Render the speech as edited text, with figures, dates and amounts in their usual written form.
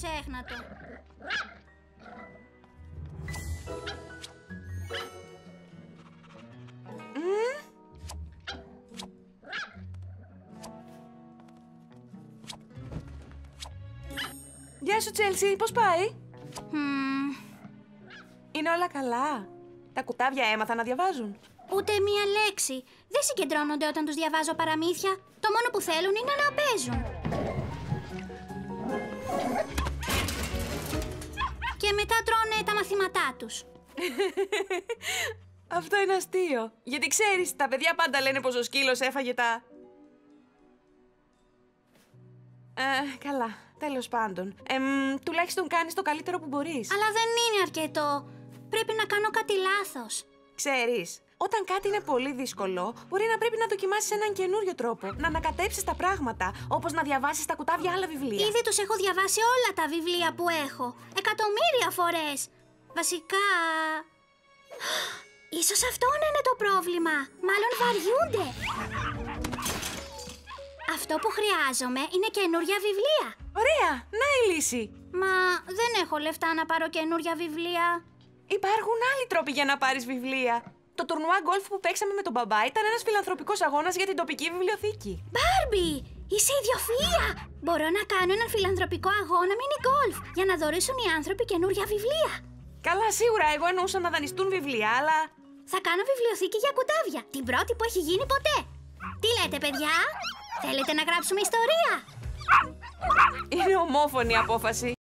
ξέχνα το. Γεια σου, Τσέλσι, πώς πάει? Είναι όλα καλά? Τα κουτάβια έμαθαν να διαβάζουν? Ούτε μία λέξη. Δεν συγκεντρώνονται όταν τους διαβάζω παραμύθια. Το μόνο που θέλουν είναι να παίζουν. Και μετά τρώνε τα μαθήματά τους. Αυτό είναι αστείο. Γιατί ξέρεις, τα παιδιά πάντα λένε πως ο σκύλος έφαγε τα... Καλά. Τέλος πάντων. Τουλάχιστον κάνεις το καλύτερο που μπορείς. Αλλά δεν είναι αρκετό. Πρέπει να κάνω κάτι λάθος. Ξέρεις, όταν κάτι είναι πολύ δύσκολο, μπορεί να πρέπει να δοκιμάσεις έναν καινούριο τρόπο. Να ανακατέψεις τα πράγματα, όπως να διαβάσεις τα κουτάβια άλλα βιβλία. Ήδη τους έχω διαβάσει όλα τα βιβλία που έχω. Εκατομμύρια φορές. Βασικά... Ίσως αυτό να είναι το πρόβλημα. Μάλλον βαριούνται. Αυτό που χρειάζομαι είναι καινούρια βιβλία. Ωραία! Να η λύση! Μα δεν έχω λεφτά να πάρω καινούρια βιβλία. Υπάρχουν άλλοι τρόποι για να πάρεις βιβλία. Το τουρνουά γκολφ που παίξαμε με τον μπαμπά ήταν ένας φιλανθρωπικός αγώνας για την τοπική βιβλιοθήκη. Μπάρμπι! Είσαι ιδιοφυΐα! Μπορώ να κάνω έναν φιλανθρωπικό αγώνα mini golf για να δωρήσουν οι άνθρωποι καινούρια βιβλία. Καλά, σίγουρα εγώ εννοούσα να δανειστούν βιβλία, αλλά... Θα κάνω βιβλιοθήκη για κουτάβια. Την πρώτη που έχει γίνει ποτέ. Τι λέτε, παιδιά? Θέλετε να γράψουμε ιστορία? Είναι ομόφωνη η απόφαση.